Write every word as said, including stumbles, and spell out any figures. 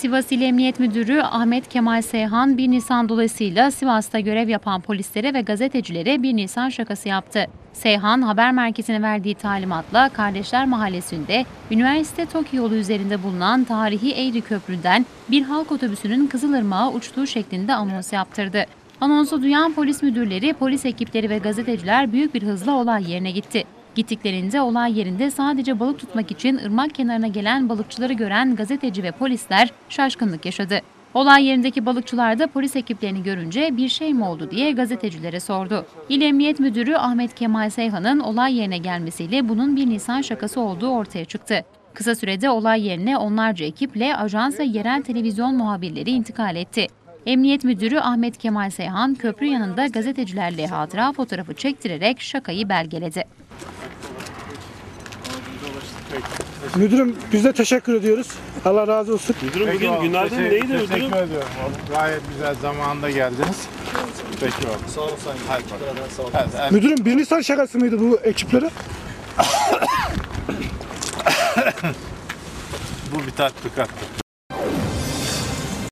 Sivas İl Emniyet Müdürü Ahmet Kemal Seyhan, bir Nisan dolayısıyla Sivas'ta görev yapan polislere ve gazetecilere bir Nisan şakası yaptı. Seyhan, haber merkezine verdiği talimatla Kardeşler Mahallesi'nde Üniversite Toki yolu üzerinde bulunan tarihi Eğri Köprü'den bir halk otobüsünün Kızılırmak'a uçtuğu şeklinde anons yaptırdı. Anonsu duyan polis müdürleri, polis ekipleri ve gazeteciler büyük bir hızla olay yerine gitti. Gittiklerinde olay yerinde sadece balık tutmak için ırmak kenarına gelen balıkçıları gören gazeteci ve polisler şaşkınlık yaşadı. Olay yerindeki balıkçılar da polis ekiplerini görünce bir şey mi oldu diye gazetecilere sordu. İl Emniyet Müdürü Ahmet Kemal Seyhan'ın olay yerine gelmesiyle bunun bir Nisan şakası olduğu ortaya çıktı. Kısa sürede olay yerine onlarca ekiple ajans ve yerel televizyon muhabirleri intikal etti. Emniyet Müdürü Ahmet Kemal Seyhan, köprü yanında gazetecilerle hatıra fotoğrafı çektirerek şakayı belgeledi. Müdürüm, biz de teşekkür ediyoruz. Allah razı olsun. Müdürüm Peki bugün oğlum, günlerden teşekkür, neydi teşekkür müdürüm? ediyorum oğlum. Gayet güzel zamanında geldiniz. Peki oğlum. Sağ olun sayın. Hadi bakalım. Evet, evet. Müdürüm, bir Nisan şakası mıydı bu ekiplere? Bu bir tatbikattı.